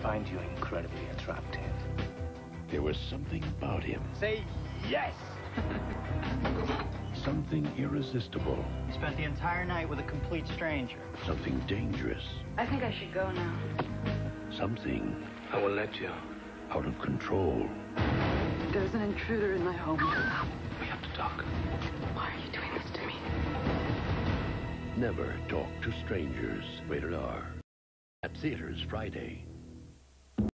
find you incredibly attractive. There was something about him. Say yes! Something irresistible. You spent the entire night with a complete stranger. Something dangerous. I think I should go now. Something I will let you. out of control. There's an intruder in my home. We have to talk. Why are you doing this to me? Never talk to strangers. Rated R. At theaters Friday.